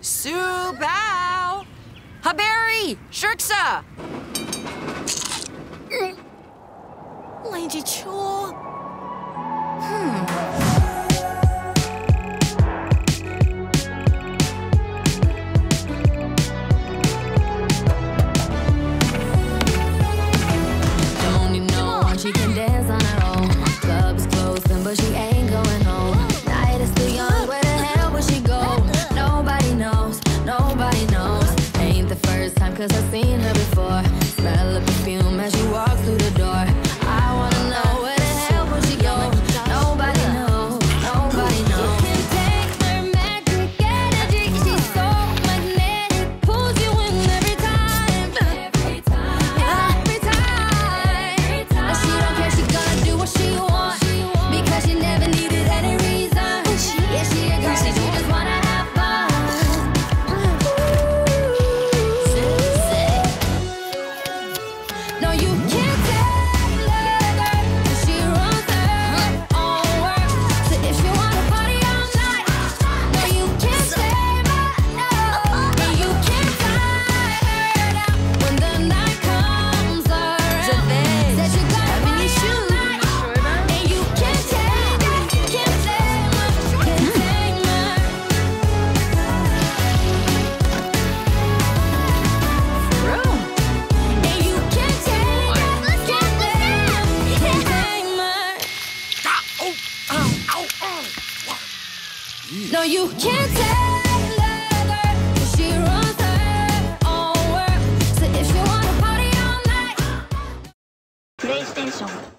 Subao! Haberi! Shirksa! Langy Chul. Don't you know she can dance on her own? Club is closing, but she ain't going home. Night is still young, where the hell will she go? Nobody knows, nobody knows. Ain't the first time, cause I've seen her before. Smell the perfume as she walks through the door. I wanna know where the hell will she go? Nobody knows, nobody knows. You can take her magic energy. She's so magnetic, pulls you in every time. Every time, every time. And she don't care, she gonna do what she wants, because she never needed any reason. Yeah, she a girl, she just wanna have fun. No, you can't tell her, 'cause she runs her own work. So if she wanna party all night, no, you can't save her, no. And you can't tie her down when the night comes around. Said you gotta party all night, and you can't tame her, can't tame her, can't tame her. And you can't tame her, can't tame her. No, you can't tell her, 'cause she runs her own world. So if you wanna party all night, プレイステーション